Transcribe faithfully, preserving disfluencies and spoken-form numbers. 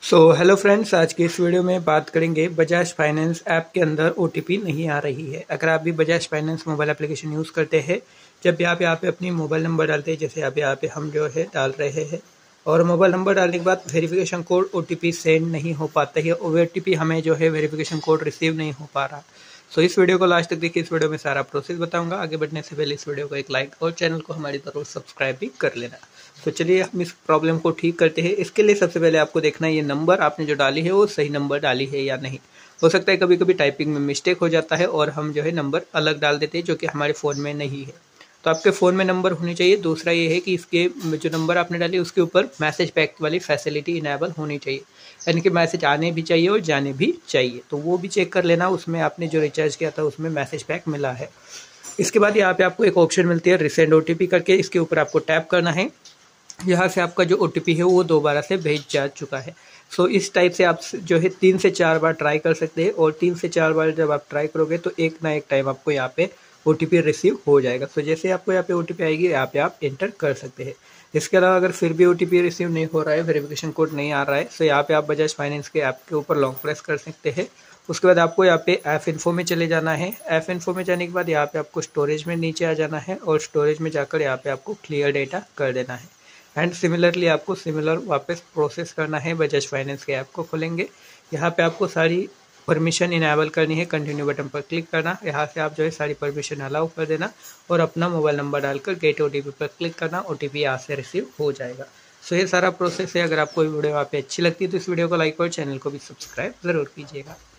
So hello friends, आज की इस वीडियो में बात करेंगे बजाज फाइनेंस ऐप के अंदर ओटीपी नहीं आ रही है। अगर आप भी Bajaj finance mobile application use करते हैं, जब भी आप यहाँ पे अपनी मोबाइल नंबर डालते हैं, जैसे आप यहाँ पे हम जो है डाल रहे हैं और मोबाइल नंबर डालने के बाद वेरिफिकेशन कोड ओटीपी सेंड नहीं हो पाता है और ओटीपी हमें जो है वेरिफिकेशन कोड रिसीव नहीं हो पा रहा। सो इस वीडियो को लास्ट तक देखिए। इस वीडियो में सारा प्रोसेस बताऊंगा। आगे बढ़ने से पहले इस वीडियो को एक लाइक और चैनल को हमारी तरफ सब्सक्राइब भी कर लेना। तो चलिए हम इस प्रॉब्लम को ठीक करते हैं। इसके लिए सबसे पहले आपको देखना है ये नंबर आपने जो डाली है वो सही नंबर डाली है या नहीं। हो सकता है कभी कभी टाइपिंग में मिस्टेक हो जाता है और हम जो है नंबर अलग डाल देते हैं जो कि हमारे फ़ोन में नहीं है। तो आपके फ़ोन में नंबर होने चाहिए। दूसरा ये है कि इसके जो नंबर आपने डाली उसके ऊपर मैसेज पैक वाली फैसिलिटी इनेबल होनी चाहिए, यानी कि मैसेज आने भी चाहिए और जाने भी चाहिए। तो वो भी चेक कर लेना, उसमें आपने जो रिचार्ज किया था उसमें मैसेज पैक मिला है। इसके बाद यहाँ पे आपको एक ऑप्शन मिलती है रिसेंड ओटीपी करके, इसके ऊपर आपको टैप करना है। यहाँ से आपका जो ओटीपी है वो दोबारा से भेज जा चुका है। सो इस टाइप से आप जो है तीन से चार बार ट्राई कर सकते हैं और तीन से चार बार जब आप ट्राई करोगे तो एक ना एक टाइम आपको यहाँ पे ओटीपी रिसीव हो जाएगा। सो जैसे आपको यहाँ पे ओटीपी आएगी यहाँ पे आप एंटर कर सकते हैं। इसके अलावा अगर फिर भी ओटीपी रिसीव नहीं हो रहा है, वेरिफिकेशन कोड नहीं आ रहा है, तो यहाँ पे आप बजाज फाइनेंस के ऐप के ऊपर लॉन्ग प्रेस कर सकते हैं। उसके बाद आपको यहाँ पे ऐप इन्फो में चले जाना है। ऐप इन्फो में जाने के बाद यहाँ पे आपको स्टोरेज में नीचे आ जाना है और स्टोरेज में जाकर यहाँ पे आपको क्लियर डेटा कर देना है। एंड सिमिलरली आपको सिमिलर वापस प्रोसेस करना है। बजाज फाइनेंस के ऐप को खोलेंगे, यहाँ पे आपको सारी परमिशन इनेबल करनी है। कंटिन्यू बटन पर क्लिक करना, यहाँ से आप जो है सारी परमिशन अलाउ कर देना और अपना मोबाइल नंबर डालकर गेट ओटीपी पर क्लिक करना। ओटीपी यहाँ से रिसीव हो जाएगा। सो ये सारा प्रोसेस है। अगर आपको वीडियो यहाँ पे अच्छी लगती है तो इस वीडियो को लाइक और चैनल को भी सब्सक्राइब ज़रूर कीजिएगा।